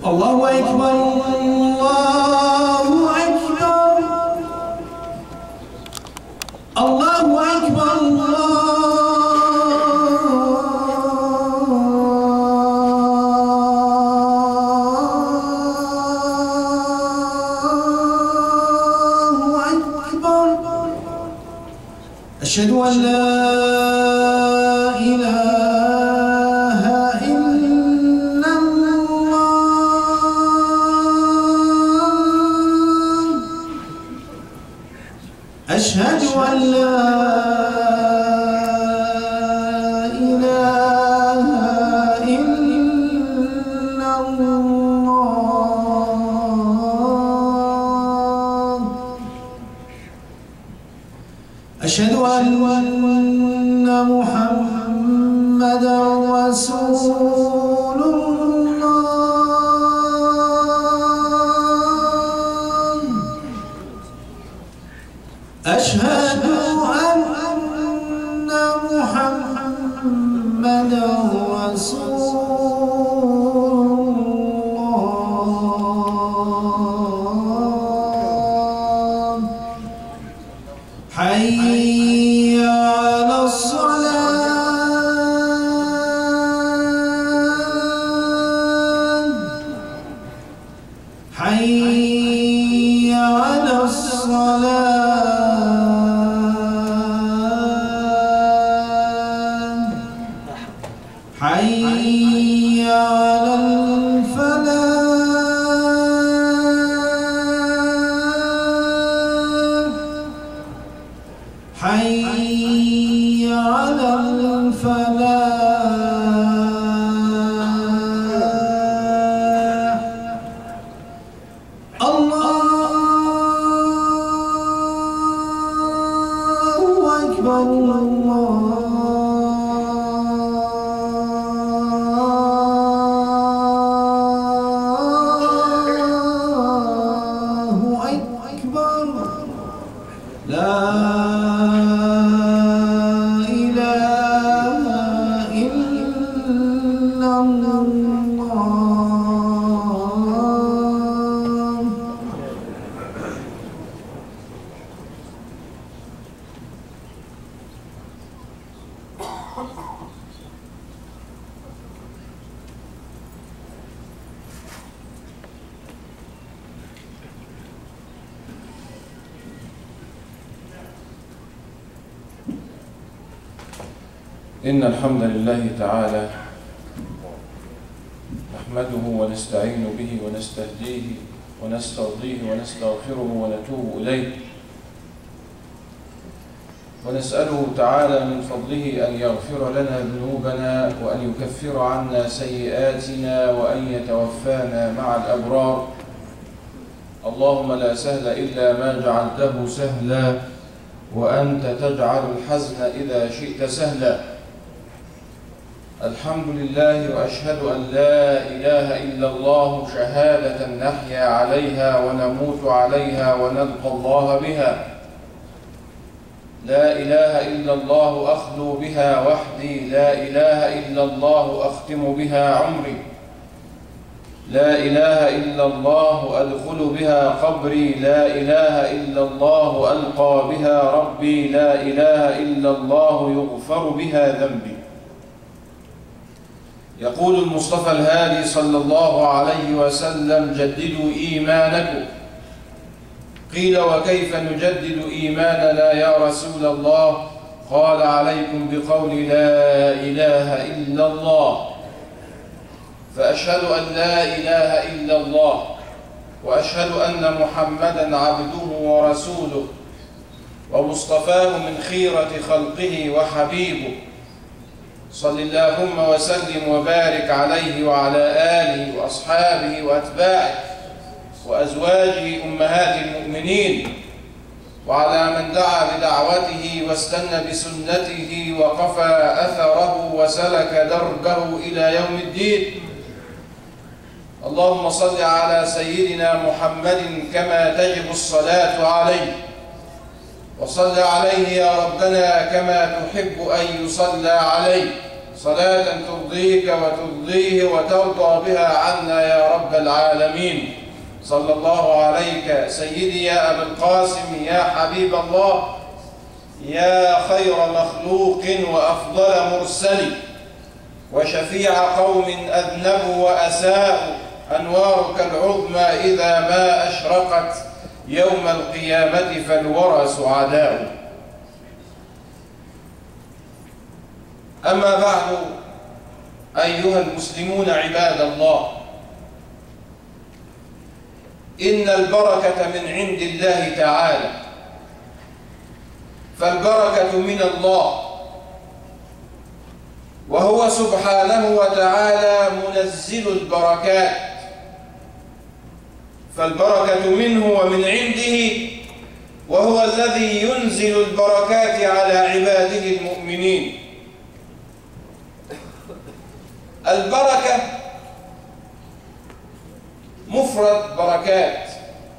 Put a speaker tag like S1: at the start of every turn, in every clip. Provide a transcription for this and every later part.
S1: الله أكبر الله أكبر الله أكبر أشهد أن لا إله إلا الله أشهد أن لا إله إلا الله أشهد أن محمدًا رسول الله أشهد أن محمدًا رسول الله حي على الصلاة حي على الصلاة حي على الفلاح حي على الفلاح الله أكبر الله أكبر لا
S2: إن الحمد لله تعالى نحمده ونستعين به ونستهديه ونسترضيه ونستغفره ونتوب إليه ونسأله تعالى من فضله أن يغفر لنا ذنوبنا وأن يكفر عنا سيئاتنا وأن يتوفانا مع الأبرار. اللهم لا سهل إلا ما جعلته سهلا وأنت تجعل الحزن إذا شئت سهلا. الحمد لله وأشهد أن لا إله إلا الله شهادة نحيا عليها ونموت عليها ونلقى الله بها. لا إله إلا الله أخلو بها وحدي، لا إله إلا الله أختم بها عمري، لا إله إلا الله أدخل بها قبري، لا إله إلا الله ألقى بها ربي، لا إله إلا الله يغفر بها ذنبي. يقول المصطفى الهادي صلى الله عليه وسلم: جددوا إيمانكم. قيل: وكيف نجدد إيماننا يا رسول الله؟ قال: عليكم بقول لا إله إلا الله. فأشهد أن لا إله إلا الله وأشهد أن محمدًا عبده ورسوله ومصطفاه من خيرة خلقه وحبيبه. صل اللهم وسلم وبارك عليه وعلى آله وأصحابه وأتباعه وأزواجه أمهات المؤمنين وعلى من دعا بدعوته واستنى بسنته وقفى أثره وسلك دربه إلى يوم الدين. اللهم صل على سيدنا محمد كما تجب الصلاة عليه، وصل عليه يا ربنا كما تحب أن يصلى عليه، صلاة ترضيك وترضيه وترضى بها عنا يا رب العالمين. صلى الله عليك سيدي يا أبا القاسم يا حبيب الله، يا خير مخلوق وأفضل مرسل، وشفيع قوم أذنبوا وأساءوا، أنوارك العظمى إذا ما أشرقت يوم القيامة فالورى سعداء. أما بعد، أيها المسلمون عباد الله، إن البركة من عند الله تعالى، فالبركة من الله، وهو سبحانه وتعالى منزل البركات، فالبركة منه ومن عنده، وهو الذي ينزل البركات على عباده المؤمنين. البركة مفرد بركات،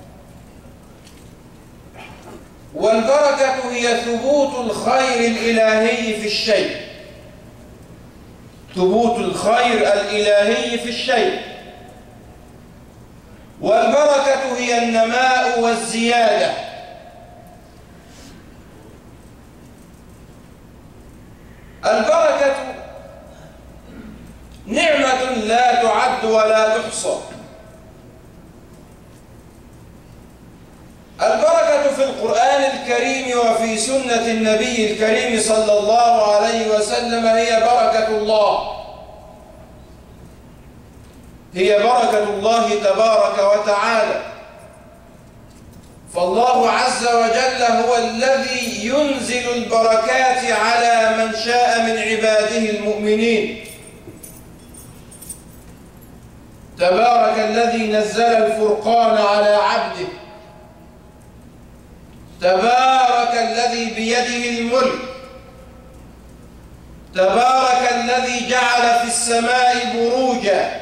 S2: والبركة هي ثبوت الخير الإلهي في الشيء، ثبوت الخير الإلهي في الشيء. والبركة هي النماء والزيادة. البركة نعمة لا تعد ولا تحصى. البركة في القرآن الكريم وفي سنة النبي الكريم صلى الله عليه وسلم هي بركة الله، هي بركة الله تبارك وتعالى. فالله عز وجل هو الذي ينزل البركات على من شاء من عباده المؤمنين. تبارك الذي نزل الفرقان على عبده، تبارك الذي بيده الملك، تبارك الذي جعل في السماء بروجا،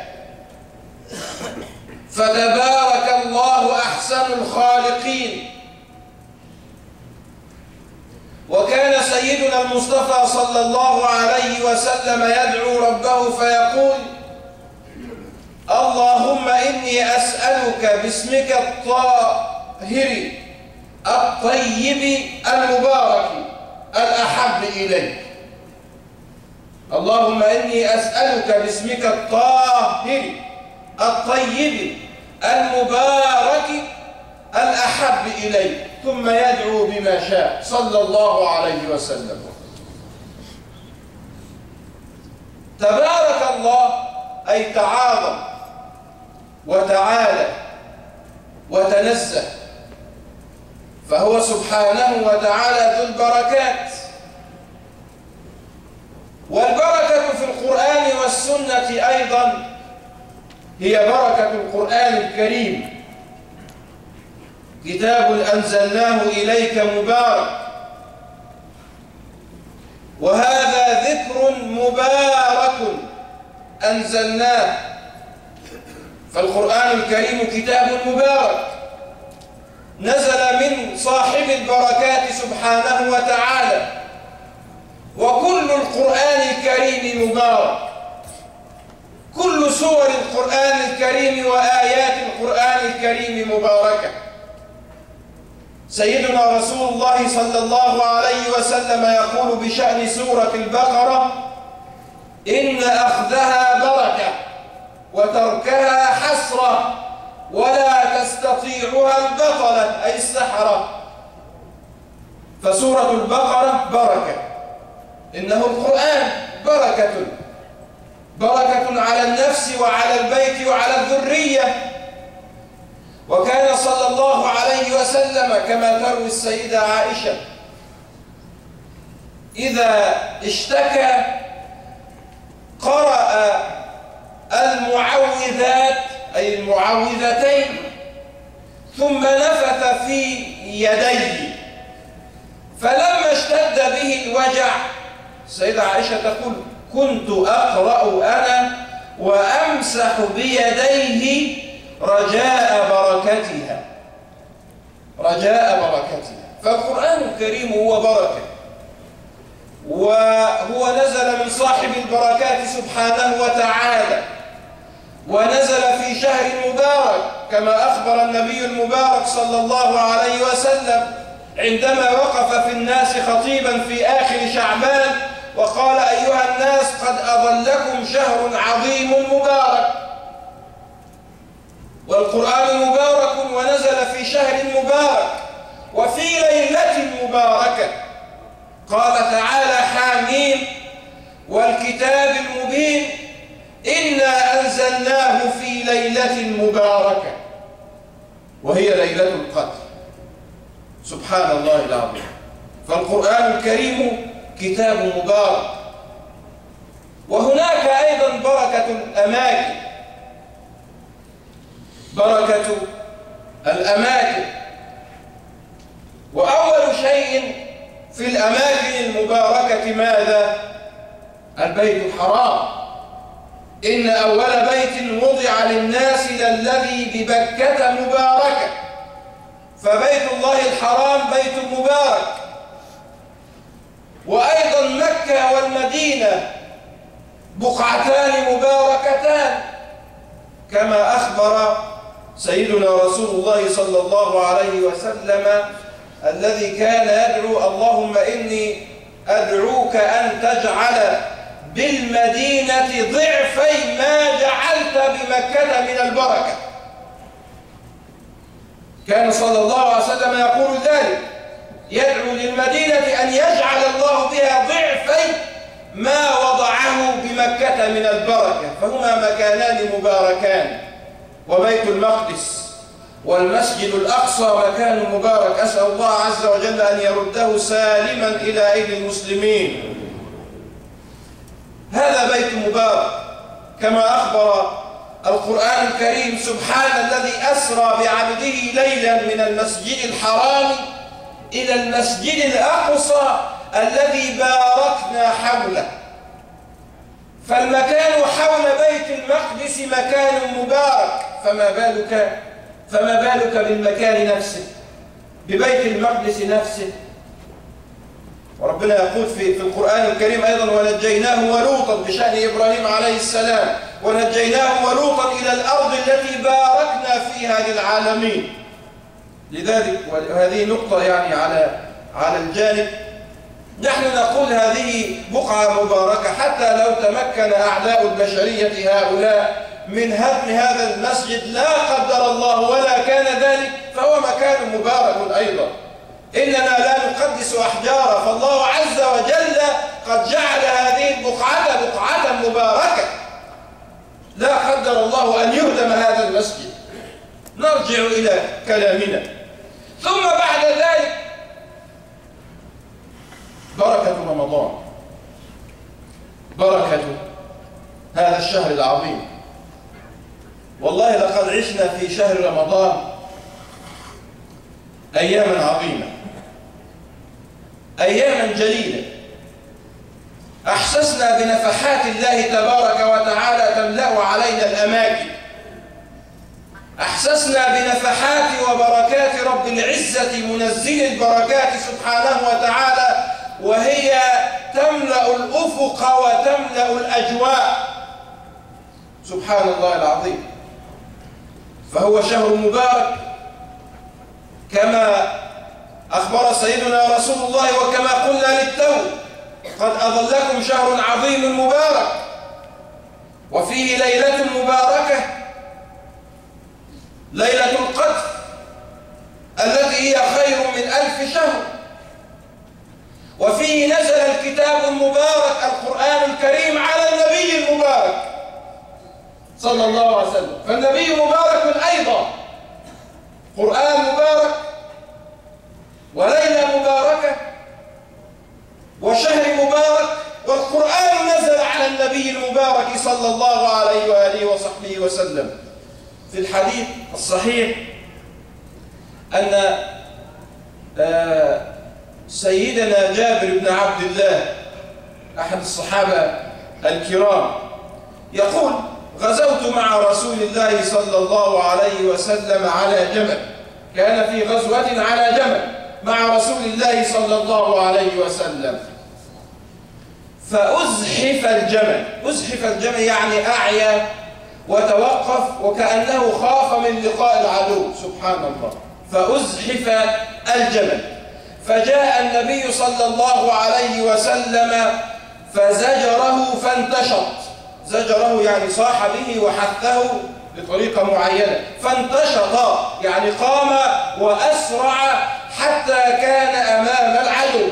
S2: فتبارك الله أحسن الخالقين. وكان سيدنا المصطفى صلى الله عليه وسلم يدعو ربه فيقول: اللهم إني أسألك باسمك الطاهر الطيب المبارك الأحب إليك. اللهم إني أسألك باسمك الطاهر الطيب المبارك الأحب إليك، ثم يدعو بما شاء صلى الله عليه وسلم. تبارك الله أي تعاظم وتعالى وتنزه، فهو سبحانه وتعالى ذو البركات. والبركة في القرآن والسنة أيضا هي بركة القرآن الكريم، كتاب أنزلناه إليك مبارك، وهذا ذكر مبارك أنزلناه. فالقرآن الكريم كتاب مبارك نزل من صاحب البركات سبحانه وتعالى، وكل القرآن الكريم مبارك، كل سور القرآن الكريم وآيات القرآن الكريم مباركة. سيدنا رسول الله صلى الله عليه وسلم يقول بشأن سورة البقرة: إن أخذها بركة وتركها حسرة ولا تستطيعها البطلة أي السحرة. فسورة البقرة بركة، إنه القرآن بركة، بركة على النفس وعلى البيت وعلى الذرية. وكان صلى الله عليه وسلم كما تروي السيدة عائشة إذا اشتكى قرأ المعوذات أي المعوذتين ثم نفث في يديه، فلما اشتد به الوجع السيدة عائشة تقول: كنت أقرأ أنا وأمسح بيديه رجاء بركتها، رجاء بركتها. فالقرآن الكريم هو بركة، وهو نزل من صاحب البركات سبحانه وتعالى، ونزل في شهر مبارك كما أخبر النبي المبارك صلى الله عليه وسلم عندما وقف في الناس خطيبا في آخر شعبان وقال: أيها الناس، قد أظلكم شهر عظيم مبارك، والقرآن مبارك ونزل في شهر مبارك وفي ليلة مباركة. قال تعالى: حاميم والكتاب المبين إنا أنزلناه في ليلة مباركة، وهي ليلة القدر. سبحان الله العظيم. فالقرآن الكريم كتاب مبارك. وهناك أيضا بركة الأماكن، بركة الأماكن. وأول شيء في الأماكن المباركة ماذا؟ البيت الحرام. إن أول بيت وضع للناس للذي ببكة مباركة، فبيت الله الحرام بيت مبارك. وأيضا مكة والمدينة بقعتان مباركتان، كما أخبر سيدنا رسول الله صلى الله عليه وسلم الذي كان يدعو: اللهم إني أدعوك أن تجعل بالمدينة ضعفي ما جعلت بمكة من البركة. كان صلى الله عليه وسلم يقول ذلك، يدعو للمدينة أن يجعل الله بها ضعفي ما وضعه بمكة من البركة، فهما مكانان مباركان. وبيت المقدس والمسجد الأقصى مكان مبارك، أسأل الله عز وجل أن يرده سالما إلى أيدي المسلمين. هذا بيت مبارك، كما أخبر القرآن الكريم: سبحان الذي أسرى بعبده ليلا من المسجد الحرام إلى المسجد الأقصى الذي باركنا حوله. فالمكان حول بيت المقدس مكان مبارك، فما بالك بالمكان نفسه، ببيت المقدس نفسه. وربنا يقول في القرآن الكريم أيضا: ونجيناه ولوطا، بشأن إبراهيم عليه السلام، ونجيناه ولوطا إلى الأرض التي باركنا فيها للعالمين. لذلك، وهذه نقطة يعني على الجانب، نحن نقول هذه بقعة مباركة حتى لو تمكن أعداء البشرية هؤلاء من هدم هذا المسجد، لا قدر الله ولا كان ذلك، فهو مكان مبارك أيضا. إننا لا نقدس أحجارا، فالله عز وجل قد جعل هذه البقعة بقعة مباركة، لا قدر الله أن يهدم هذا المسجد. نرجع إلى كلامنا. ثم بعد ذلك بركة رمضان، بركة هذا الشهر العظيم. والله لقد عشنا في شهر رمضان أياما عظيمة، أياما جليلة، أحسسنا بنفحات الله تبارك وتعالى تملأ علينا الأماكن، أحسسنا بنفحات وبركات رب العزة منزل البركات سبحانه وتعالى، وهي تملأ الأفق وتملأ الأجواء. سبحان الله العظيم. فهو شهر مبارك كما أخبر سيدنا رسول الله، وكما قلنا للتو: قد أظلكم شهر عظيم مبارك وفيه ليلة مباركة، ليلة القدر التي هي خير من 1000 شهر، وفيه نزل الكتاب المبارك القرآن الكريم على النبي المبارك صلى الله عليه وسلم. فالنبي مبارك أيضا، قرآن مبارك وليلة مباركة وشهر مبارك، والقرآن نزل على النبي المبارك صلى الله عليه وآله وصحبه وسلم. في الحديث الصحيح أن سيدنا جابر بن عبد الله أحد الصحابة الكرام يقول: غزوت مع رسول الله صلى الله عليه وسلم على جمل. كان في غزوة على جمل مع رسول الله صلى الله عليه وسلم، فأزحف الجمل. أزحف الجمل يعني أعيا وتوقف وكأنه خاف من لقاء العدو. سبحان الله. فأزحف الجمل، فجاء النبي صلى الله عليه وسلم فزجره فانتشط. زجره يعني صاح به وحثه بطريقة معينة. فانتشط يعني قام وأسرع حتى كان أمام العدو.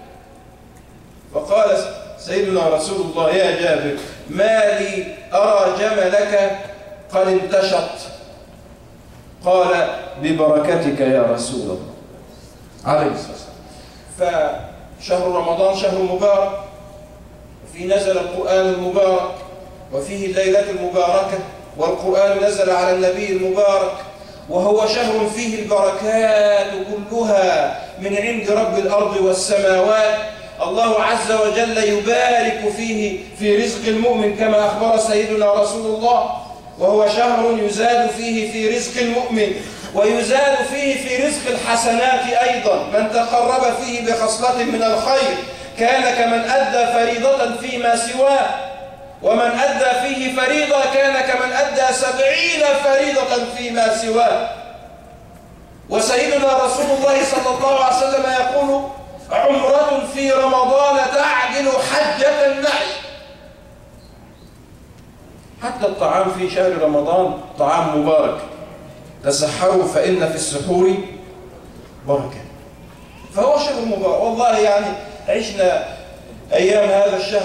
S2: فقال سيدنا رسول الله: يا جابر، ما لي أرى جملك قد انتشط؟ قال: ببركتك يا رسول الله عليه الصلاة والسلام. فشهر رمضان شهر مبارك، وفيه نزل القرآن المبارك، وفيه الليلة المباركة، والقرآن نزل على النبي المبارك، وهو شهر فيه البركات كلها من عند رب الأرض والسماوات. الله عز وجل يبارك فيه في رزق المؤمن كما أخبر سيدنا رسول الله، وهو شهر يزاد فيه في رزق المؤمن ويزاد فيه في رزق الحسنات أيضا. من تقرب فيه بخصلة من الخير كان كمن أدى فريضة فيما سواه، ومن أدى فيه فريضة كان كمن أدى 70 فريضة فيما سواه. وسيدنا رسول الله صلى الله عليه وسلم يقول: عمرة في رمضان تعدل حجة النعي. حتى الطعام في شهر رمضان طعام مبارك. تسحروا فإن في السحور بركة. فهو شهر مبارك والله. يعني عشنا أيام هذا الشهر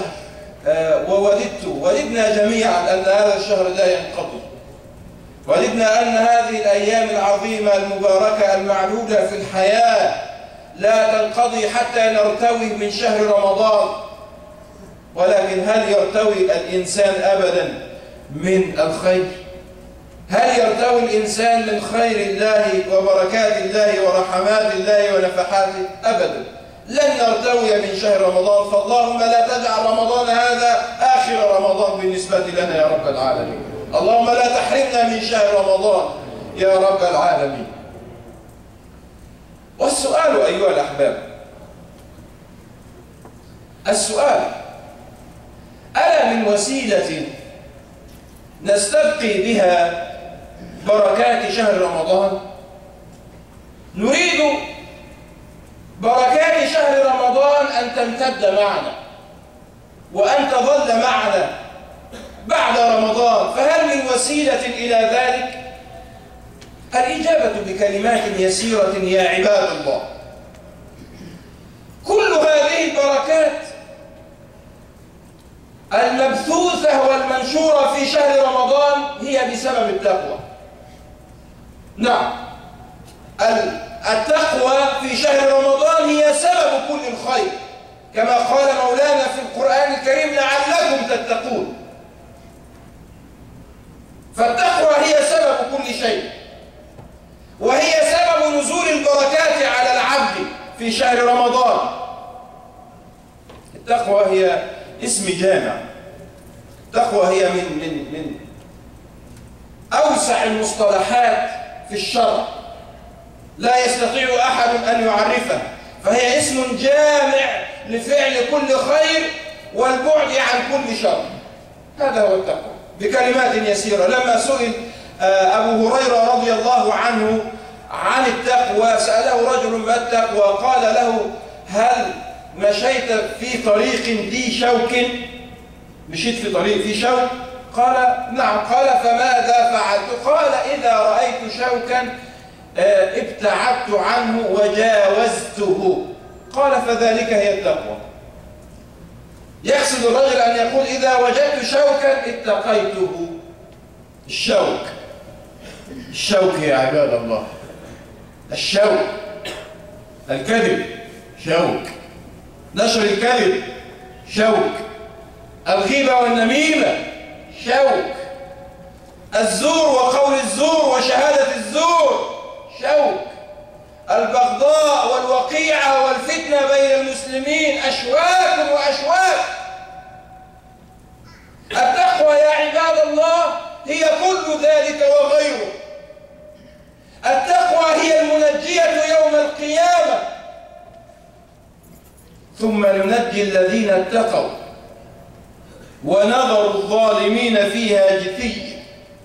S2: وددنا جميعا أن هذا الشهر لا ينقضي. وددنا أن هذه الأيام العظيمة المباركة المعدودة في الحياة لا تنقضي حتى نرتوي من شهر رمضان. ولكن هل يرتوي الإنسان أبدا من الخير؟ هل يرتوي الإنسان من خير الله وبركات الله ورحمات الله ونفحاته؟ أبدا. لن نرتوي من شهر رمضان. فاللهم لا تجعل رمضان هذا آخر رمضان بالنسبة لنا يا رب العالمين. اللهم لا تحرمنا من شهر رمضان يا رب العالمين. والسؤال أيها الأحباب، السؤال: ألا من وسيلة نستبقي بها بركات شهر رمضان؟ نريد بركات شهر رمضان أن تمتد معنا وأن تظل معنا بعد رمضان. فهل من وسيلة إلى ذلك؟ الإجابة بكلمات يسيرة يا عباد الله. كل هذه البركات المبثوثة والمنشورة في شهر رمضان هي بسبب التقوى. نعم، التقوى في شهر رمضان هي سبب كل الخير، كما قال مولانا في القرآن الكريم: لعلكم تتقون. فالتقوى هي سبب كل شيء، وهي سبب نزول البركات على العبد في شهر رمضان. التقوى هي اسم جامع. التقوى هي من أوسع المصطلحات في الشرع، لا يستطيع أحد أن يعرفه. فهي اسم جامع لفعل كل خير والبعد عن كل شر. هذا هو التقوى بكلمات يسيرة. لما سئل أبو هريرة رضي الله عنه عن التقوى، سأله رجل: ما التقوى؟ قال له: هل مشيت في طريق ذي شوك؟ مشيت في طريق ذي شوك؟ قال: نعم. قال: فماذا فعلت؟ قال: إذا رأيت شوكا ابتعدت عنه وجاوزته. قال: فذلك هي التقوى. يقصد الرجل أن يقول: إذا وجدت شوكا اتقيته. الشوك يا عباد الله، الشوك، الكذب شوك، نشر الكذب شوك، الغيبة والنميمة شوك، الزور وقول الزور وشهادة الزور شوك، البغضاء والوقيعة والفتنة بين المسلمين أشواك وأشواك. التقوى يا عباد الله هي كل ذلك وغيره. التقوى هي المنجية يوم القيامة. ثم ننجي الذين اتقوا ونظر الظالمين فيها جثي.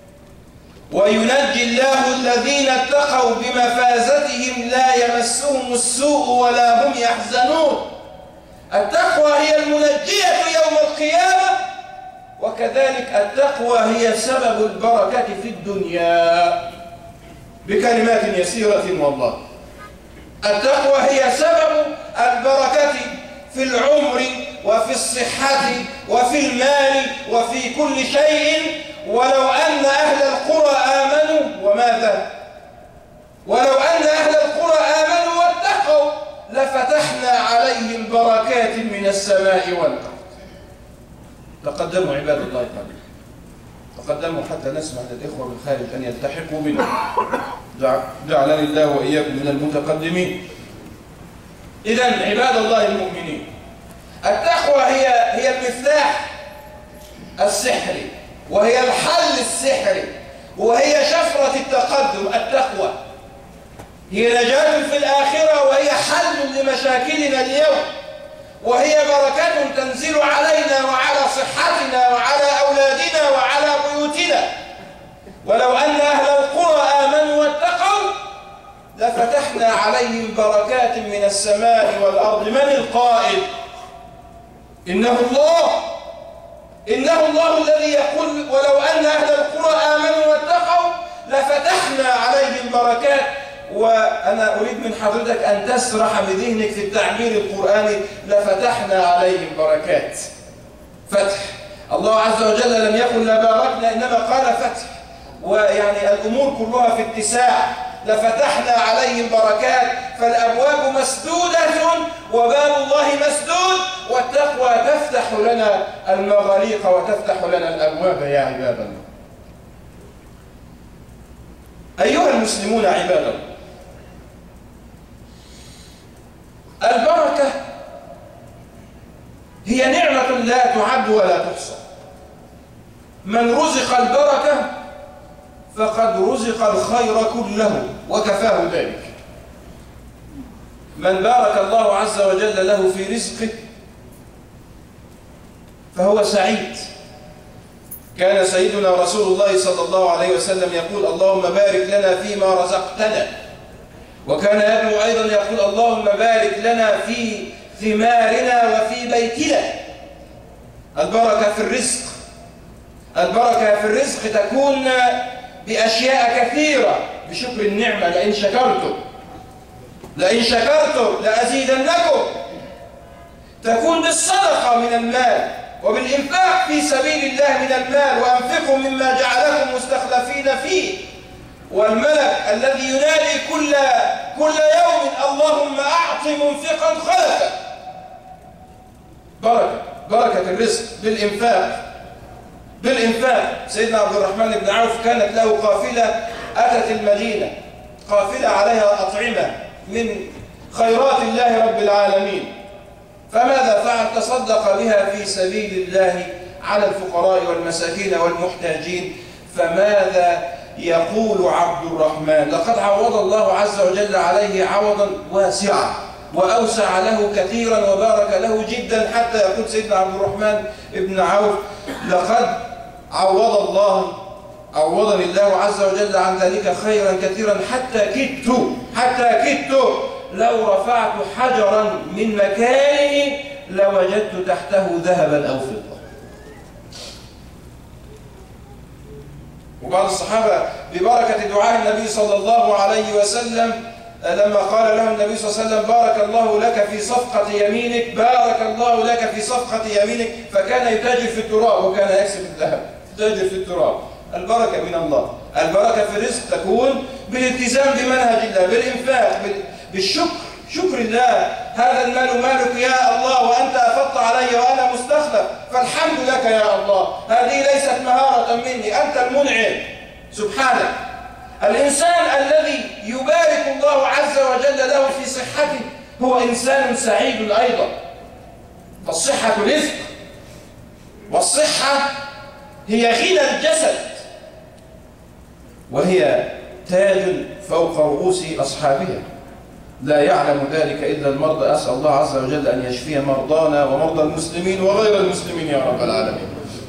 S2: وينجي الله الذين اتقوا بمفازتهم لا يمسهم السوء ولا هم يحزنون. التقوى هي المنجية يوم القيامة، وكذلك التقوى هي سبب البركة في الدنيا. بكلمات يسيرة والله، التقوى هي سبب البركة في العمر وفي الصحة وفي المال وفي كل شيء. ولو أن أهل القرى آمنوا وماذا؟ ولو أن أهل القرى آمنوا واتقوا لفتحنا عليهم بركات من السماء والأرض. تقدموا عباد الله تعالى، تقدموا حتى نسمع للإخوة من الخارج أن يلتحقوا بنا. جعلني الله وإياكم من المتقدمين. إذن عباد الله المؤمنين، التقوى هي المفتاح السحري، وهي الحل السحري، وهي شفرة التقدم. التقوى هي نجاة في الآخرة، وهي حل لمشاكلنا اليوم، وهي بركة تنزل علينا وعلى صحتنا وعلى أولادنا وعلى بيوتنا. ولو أن أهل القرى آمنوا واتقوا لفتحنا عليهم بركات من السماء والأرض. من القائل؟ إنه الله الذي يقول ولو أن أهل القرى آمنوا واتقوا لفتحنا عليهم بركات. وأنا أريد من حضرتك أن تسرح بذهنك في التعبير القرآني، لفتحنا عليهم بركات. فتح. الله عز وجل لم يقل لباركنا، إنما قال فتح، ويعني الأمور كلها في اتساع. لفتحنا عليهم بركات، فالأبواب مسدودة وباب الله مسدود، والتقوى تفتح لنا المغاليق وتفتح لنا الأبواب يا عباد الله. أيها المسلمون عباد الله، البركة هي نعمة لا تعد ولا تحصى. من رزق البركة فقد رزق الخير كله وكفاه ذلك. من بارك الله عز وجل له في رزقه فهو سعيد. كان سيدنا رسول الله صلى الله عليه وسلم يقول: اللهم بارك لنا فيما رزقتنا. وكان يدعو أيضا يقول: اللهم بارك لنا في ثمارنا وفي بيتنا. البركة في الرزق، البركة في الرزق تكون بأشياء كثيرة. بشكر النعمة، لئن شكرتم لأزيدنكم. تكون بالصدقة من المال وبالإنفاق في سبيل الله من المال، وأنفقوا مما جعلكم مستخلفين فيه. والملك الذي ينادي كل يوم: اللهم أعط منفقا خلفا. بركة الرزق بالإنفاق. سيدنا عبد الرحمن بن عوف كانت له قافلة أتت المدينة، قافلة عليها أطعمة من خيرات الله رب العالمين. فماذا فعل؟ تصدق بها في سبيل الله على الفقراء والمساكين والمحتاجين. فماذا يقول عبد الرحمن؟ لقد عوض الله عز وجل عليه عوضا واسعا، وأوسع له كثيرا وبارك له جدا، حتى يقول سيدنا عبد الرحمن بن عوف: لقد عوضني الله عز وجل عن ذلك خيرا كثيرا، حتى كدت لو رفعت حجرا من مكانه لوجدت تحته ذهبا أو فضة. وبعض الصحابة ببركة دعاء النبي صلى الله عليه وسلم لما قال له النبي صلى الله عليه وسلم: بارك الله لك في صفقة يمينك، بارك الله لك في صفقة يمينك، فكان يتاجر في التراب وكان يكسب الذهب، يتاجر في التراب. البركة من الله. البركة في الرزق تكون بالالتزام بمنهج الله، بالإنفاق، بالشكر، شكر الله. هذا المال مالك يا الله، وأنت أفضت علي وأنا مستخلف، فالحمد لك يا الله. هذه ليست مهارة مني، أنت المنعم سبحانك. الإنسان الذي يبارك الله عز وجل له في صحته هو إنسان سعيد أيضا. فالصحة رزق، والصحة هي غنى الجسد، وهي تاج فوق رؤوس أصحابها. لا يعلم ذلك إلا المرضى. أسأل الله عز وجل أن يشفي مرضانا ومرضى المسلمين وغير المسلمين يا رب العالمين.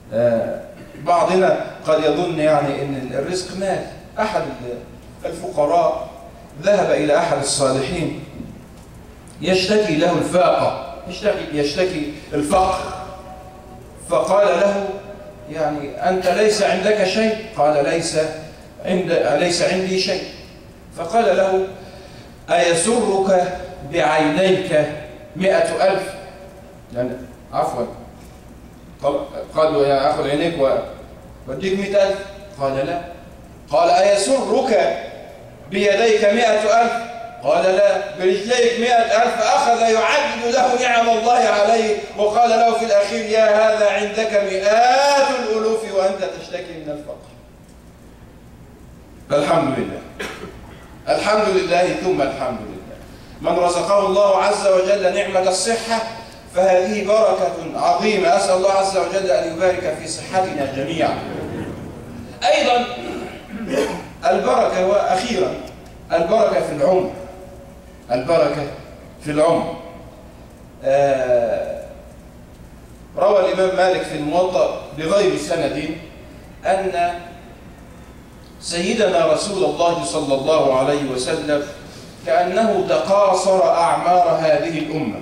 S2: بعضنا قد يظن يعني أن الرزق مال. أحد الفقراء ذهب إلى أحد الصالحين يشتكي له الفاقة، يشتكي الفقر، فقال له يعني أنت ليس عندك شيء؟ قال ليس عندي شيء. فقال له أيسرك بعينيك 100,000؟ يعني عفوا، قال له يا أخذ عينيك واديك 100,000؟ قال لا. قال أيسرك بيديك 100,000؟ قال لا. برجليك 100,000؟ فأخذ يعدد له نعم الله عليه، وقال له في الأخير يا هذا عندك مئات الألوف وأنت تشتكي من الفقر. الحمد لله، الحمد لله ثم الحمد لله. من رزقه الله عز وجل نعمة الصحة فهذه بركة عظيمة، أسأل الله عز وجل أن يبارك في صحتنا جميعا. أيضا البركة، وأخيرا البركة في العمر. البركة في العمر. روى الإمام مالك في الموطأ بغير سند أن سيدنا رسول الله صلى الله عليه وسلم كأنه تقاصر أعمار هذه الأمة،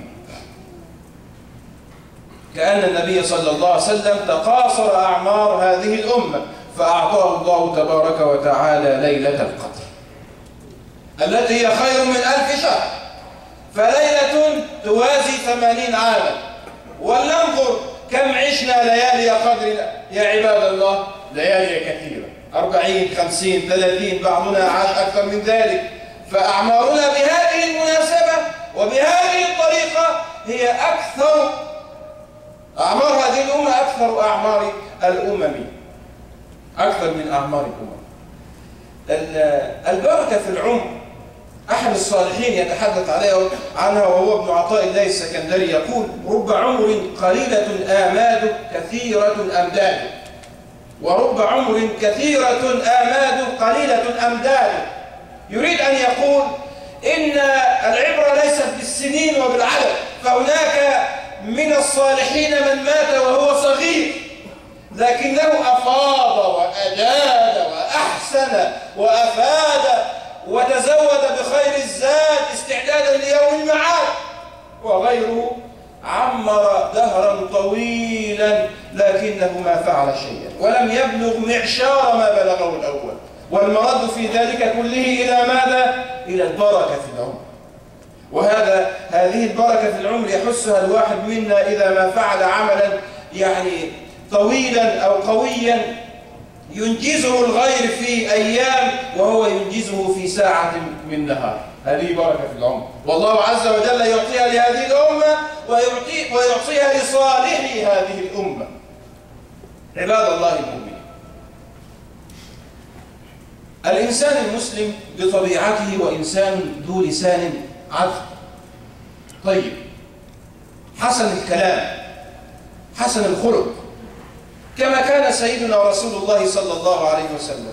S2: كأن النبي صلى الله عليه وسلم تقاصر أعمار هذه الأمة، فأعطاه الله تبارك وتعالى ليلة القدر التي هي خير من 1000 شهر، فليلة توازي 80 عاما. ولننظر كم عشنا ليالي قدر يا عباد الله، ليالي كثيرة، 40 50 30، بعضنا عاش أكثر من ذلك. فأعمارنا بهذه المناسبة وبهذه الطريقة هي أكثر أعمار هذه الأمة، أكثر أعمار الأمم، أكثر من أعمار الأمم. البركة في العمر، أحد الصالحين يتحدث عنها وهو ابن عطاء الله السكندري، يقول رب عمر قليلة آماده كثيرة أمداده، ورب عمر كثيرة آماده قليلة أمداده. يريد أن يقول إن العبرة ليست بالسنين وبالعدد، فهناك من الصالحين من مات وهو صغير لكنه أفاض وأجاد وأحسن وأفاد وتزود بخير الزاد استعدادا ليوم المعاد، وغيره عمر دهرا طويلا لكنه ما فعل شيئا ولم يبلغ معشار ما بلغه الأول. والمرد في ذلك كله إلى ماذا؟ إلى البركة في العمر. هذه البركة في العمر يحسها الواحد منا إذا ما فعل عملا يعني طويلا أو قويا ينجزه الغير في أيام وهو ينجزه في ساعة من نهار. هذه بركة في العمر، والله عز وجل يعطيها لهذه الأمة ويعطيها لصالحي هذه الأمة. عباد الله المؤمنين، الإنسان المسلم بطبيعته وإنسان ذو لسان عذب طيب، حسن الكلام، حسن الخلق، كما كان سيدنا رسول الله صلى الله عليه وسلم.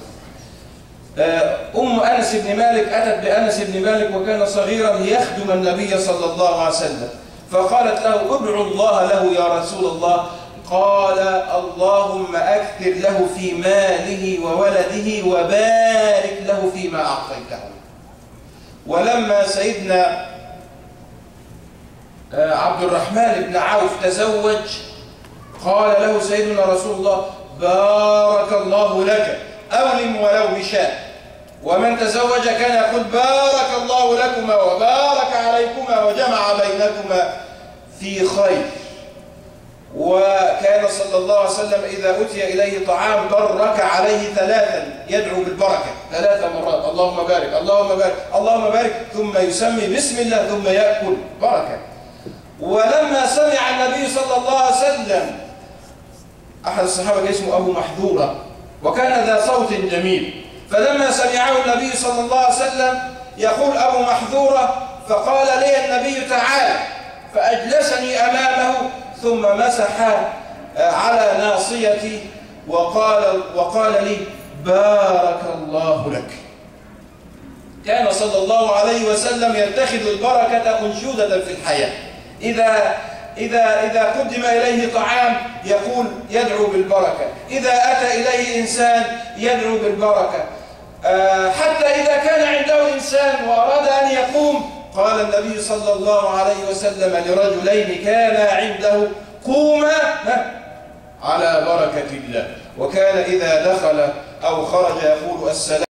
S2: أم أنس بن مالك أتت بأنس بن مالك وكان صغيرا يخدم النبي صلى الله عليه وسلم، فقالت له ادعو الله له يا رسول الله. قال اللهم أكثر له في ماله وولده وبارك له فيما أعطيته. ولما سيدنا عبد الرحمن بن عوف تزوج قال له سيدنا رسول الله بارك الله لك أولم ولو بشاة. ومن تزوج كان يقول بارك الله لكما وبارك عليكما وجمع بينكما في خير. وكان صلى الله عليه وسلم إذا أتي إليه طعام برك عليه 3 يدعو بالبركة 3 مرات، اللهم بارك اللهم بارك اللهم بارك، ثم يسمي بسم الله ثم يأكل بركة. ولما سمع النبي صلى الله عليه وسلم، أحد الصحابة اسمه أبو محذورة وكان ذا صوت جميل، فلما سمعه النبي صلى الله عليه وسلم يقول أبو محذورة فقال لي النبي تعالى، فأجلسني أمامه ثم مسح على ناصيتي وقال لي بارك الله لك. كان صلى الله عليه وسلم يتخذ البركة أنشودة في الحياة. إذا إذا قدم إليه طعام يقول يدعو بالبركة، إذا أتى إليه إنسان يدعو بالبركة. حتى إذا كان عنده إنسان وأراد أن يقوم، قال النبي صلى الله عليه وسلم لرجلين كان عنده: قوما على بركة الله. وكان إذا دخل أو خرج يقول: السلام